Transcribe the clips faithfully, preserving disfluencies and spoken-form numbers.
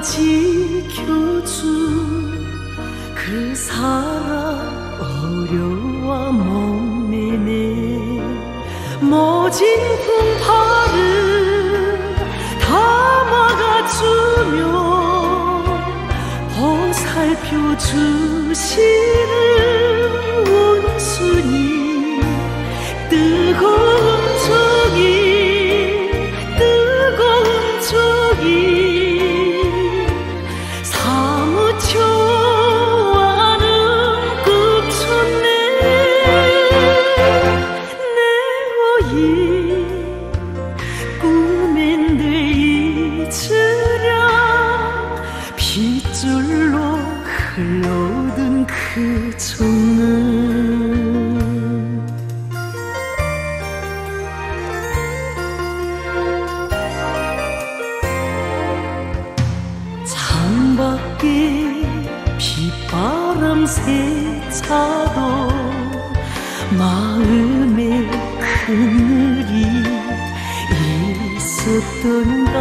지켜준 그 사랑 어려워 목매네. 모진 품팔을 다 막아주며 보살펴 주시는 원수님, 뜨거운 종이 뜨거운 종이 사무쳐 와는 급촌네. 내 오이 꿈엔들 잊으랴 빗줄로 흘러든 그 종은 창밖에 빗바람 세차도 마음에 그늘이 있었던가.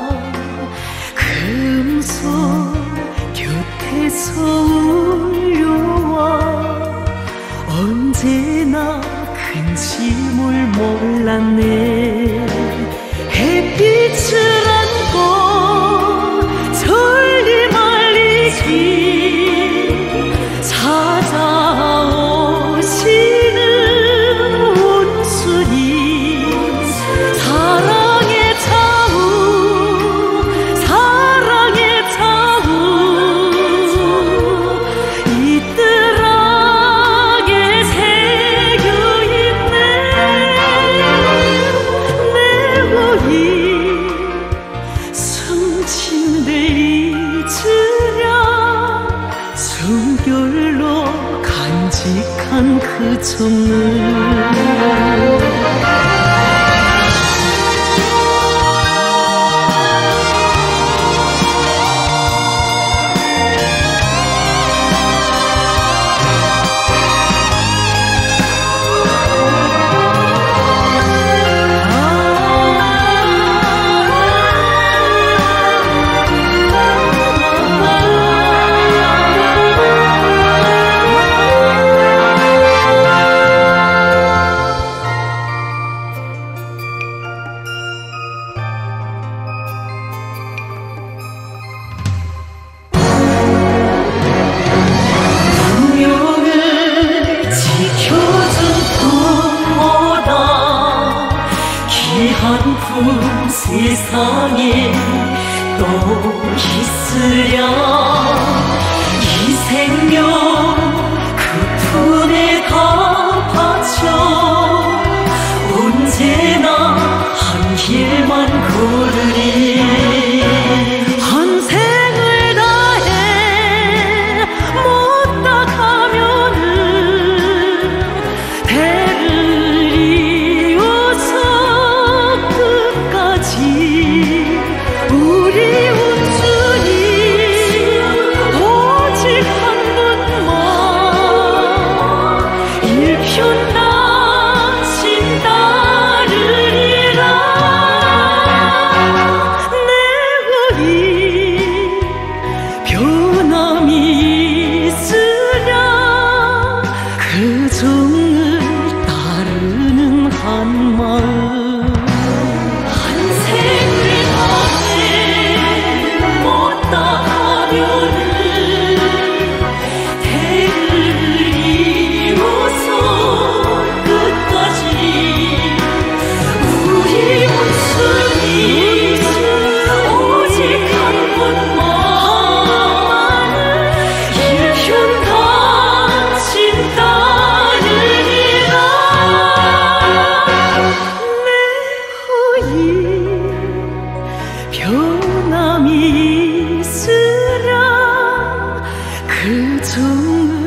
금속 곁에서 울려와 언제나 근심을 몰랐네. 햇빛을 안고 천리 말리기 찾아오시는 원수님, 사랑의 자우 사랑의 자우 이 뜰락에 새겨있네. 내 오이 성친들 잊으랴 숨결로 간직한 그 종을. 한품 세상에 또 있으랴. 이 생명 그 품에 다 바쳐 언제나 한 길만 걸으리. 한 생을 다해 못다 가면은 대를 이어서 우리 원수님 오직 한 분만 일편 당신 따르리라. 내 오이 변함이 있으랴 그 종을 따르는 한 마음. 변함이 있으랴 그 종을